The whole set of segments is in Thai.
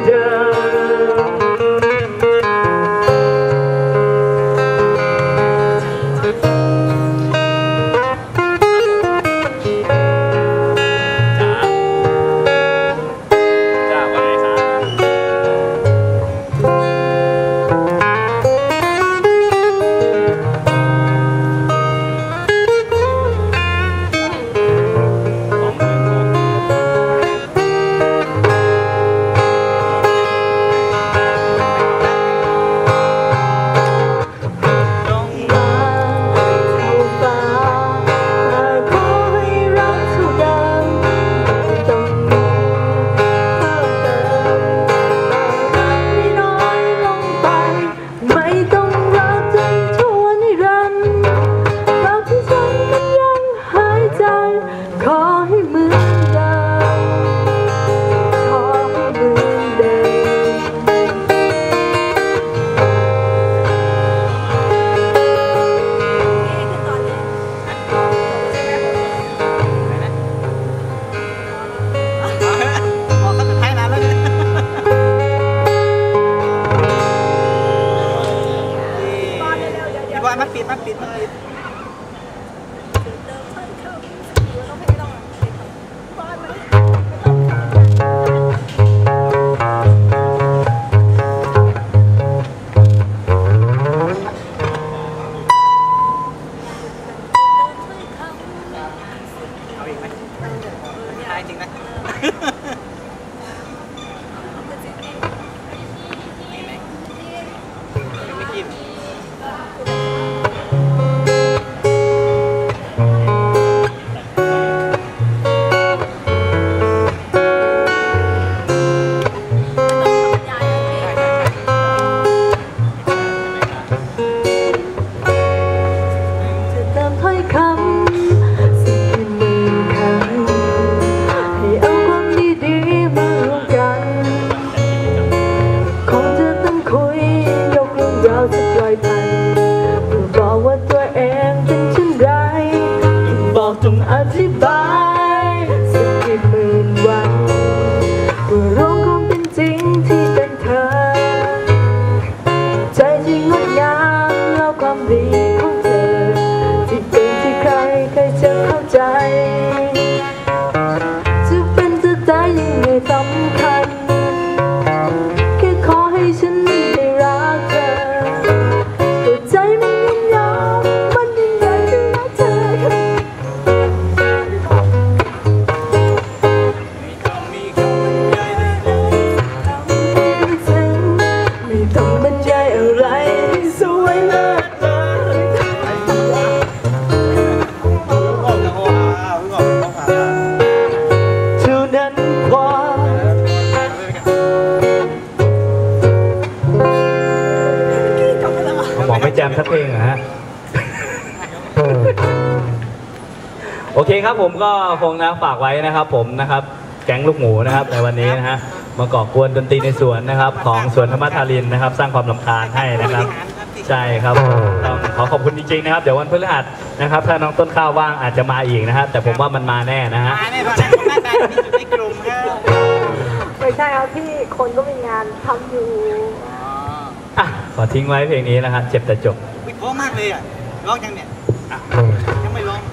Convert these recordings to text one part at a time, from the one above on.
เดิมันปิดเอาอีกไหมได้จริงนะนี่ไหมไม่กินต้องอธิบายสักกี่หมื่นวันว่าโลกความเป็นจริงที่เป็นเธอใจที่งดงามแล้วความดีของเธอที่เป็นที่ใครจะเข้าใจจะเป็นจะตายยังไงสำคัญแค่ขอให้ฉันได้รักเธอตัวใจมันยังยอมมันยังไงที่รักเธอบอกไม่แจมสักเพลงเหรอฮะ โอเคครับผมก็คงนะฝากไว้นะครับผมนะครับแก๊งลูกหมูนะครับในวันนี้นะฮะมาก่อกวนดนตรีในสวนนะครับของสวนธรรมธารินนะครับสร้างความรำคาญให้นะครับใช่ครับต้องขอขอบคุณจริงๆนะครับเดี๋ยววันพฤหัสนะครับถ้าน้องต้นข้าวว่างอาจจะมาอีกนะฮะแต่ผมว่ามันมาแน่นะฮะมาแน่ตอนนั้นหน้าตาที่สุดในกลุ่มไม่ใช่ครับพี่คนก็มีงานทำอยู่ขอทิ้งไว้เพลงนี้นะครับเจ็บแต่จบเพราะมากเลยอ่ะร้องยังเนี่ยยังไม่ร้อง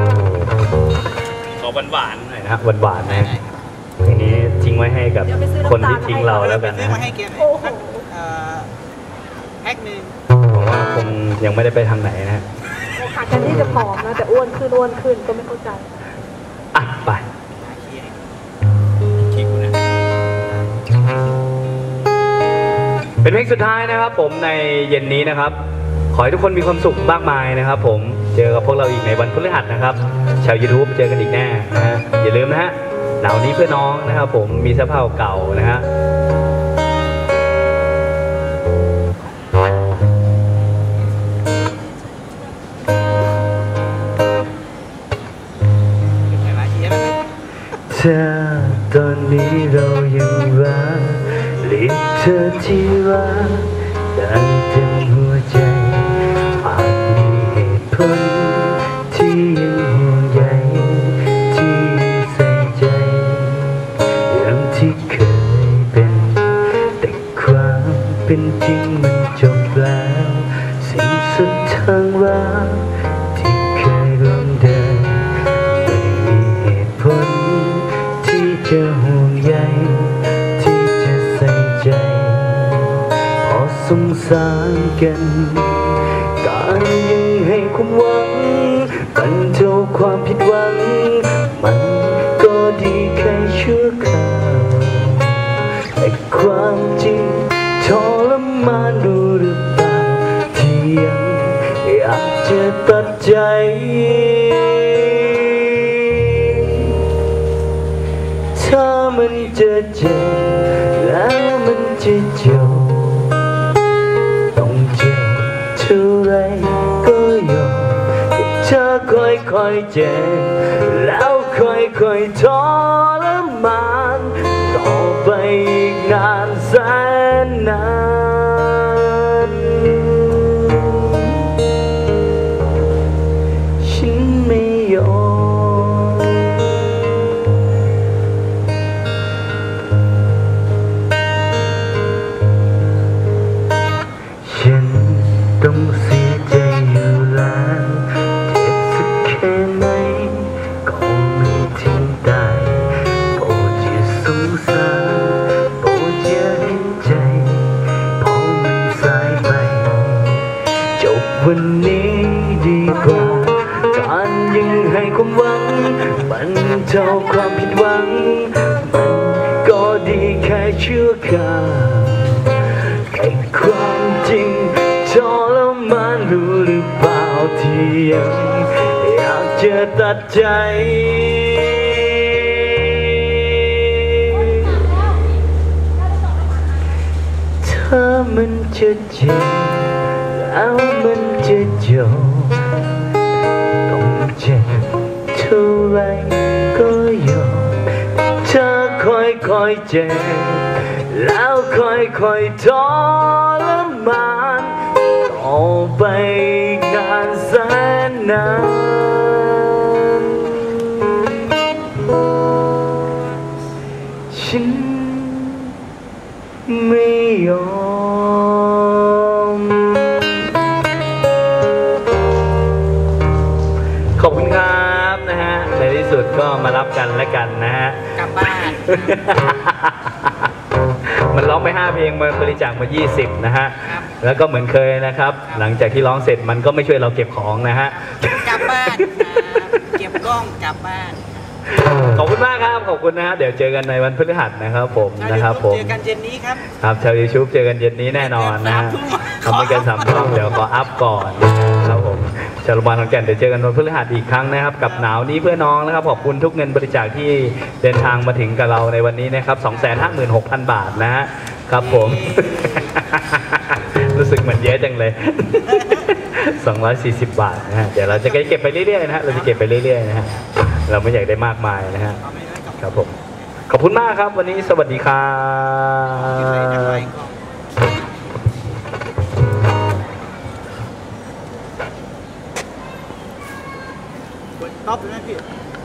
ขอหวานๆหน่อยนะครับหวานๆนะเพลงนี้ทิ้งไว้ให้กับคนที่ทิ้งเราแล้วกันนะมาให้เกียร์หน่อยแพ็คหนึ่งผมว่าคงยังไม่ได้ไปทางไหนนะฮะขาดกันที่จะผอมนะแต่อ้วนขึ้นก็ไม่เข้าใจไปเป็นเพลงสุดท้ายนะครับผมในเย็นนี้นะครับขอให้ทุกคนมีความสุขมากมายนะครับผมเจอกับพวกเราอีกในวันพฤหัสนะครับชาว YouTube เจอกันอีกแน่นะฮะอย่าลืมนะฮะหนาวนี้เพื่อน้องนะครับผมมีเสื้อผ้าเก่านะฮะเธอตอนนี้เรายังรักเรียกเธอที่รักได้เต็มหัวใจอาจมีเหตุผลที่ยังห่วงใยที่ยังใส่ใจอย่างที่เคยเป็นเป็นจริงมันจบแล้วสิ่งสุดทางว่าที่เคยร่วมเดินไม่มีเหตุผลที่จะห่วงใยที่จะใส่ใจพอสงสารกันการยังให้ความหวังบรรเทาความผิดหวังมันก็ดีแค่ชั่วคราวแต่ความจริงทรมานรู้หรือเปล่าที่ยังอยากจะตัดใจถ้ามันจะเจ็บแล้วมันจะจบต้องเจ็บเท่าไรก็ยอมให้เธอค่อยๆเจ็บแล้วค่อยๆทรมานต่อไปอีกนานแสนนานฉันไม่ยอมฉันต้องเสียใจอยู่แล้วเจ็บสักแค่ไหนก็ไม่ทิ้งได้โปรดอย่าสงสารโปรดอย่าเห็นใจเพราะมันสายไปจบวันนี้ดีกว่าการยังให้ความหวังบรรเทาความผิดหวังมันก็ดีแค่ชั่วคราวแต่ความจริงทรมานรู้หรือเปล่าที่ยังอยากจะตัดใจถ้ามันจะเจ็บแล้วมันจะจบต้องเจ็บเท่าไรก็ยอมเธอค่อยๆเจ็บแล้วค่อยๆทรมานต่อไปอีกนานแสนนานฉันไม่ยอมขอบคุณครับนะฮะในที่สุดก็มารับกันและกันนะฮะกลับบ้านมันร้องไป5เพลงมาบริจาคมา20นะฮะแล้วก็เหมือนเคยนะครับหลังจากที่ร้องเสร็จมันก็ไม่ช่วยเราเก็บของนะฮะกลับบ้านครับเก็บกล้องกลับบ้านขอบคุณมากครับขอบคุณนะฮะเดี๋ยวเจอกันในวันพฤหัสนะครับผมนะครับผมเจอกันเย็นนี้ครับครับชาวยูทูบเจอกันเย็นนี้แน่นอนนะฮะทำไม่เกิน3 ทุ่มเดี๋ยวขออัพก่อนนะครับผมชาวโรงพยาบาลขอนแก่นเดี๋ยวเจอกันวันพฤหัสอีกครั้งนะครับกับหนาวนี้เพื่อน้องนะครับขอบคุณทุกเงินบริจาคที่เดินทางมาถึงกับเราในวันนี้นะครับ 256,000 บาทนะฮะครับผม รู้สึกเหมือนเยอะจังเลย 240 บาทนะฮะเดี๋ยวเราจะเก็บไปเรื่อยๆนะฮะเราจะเก็บไปเรื่อยๆนะฮะเราไม่อยากได้มากมายนะฮะครับผมขอบคุณมากครับวันนี้สวัสดีครับท็อปเลยนะพี่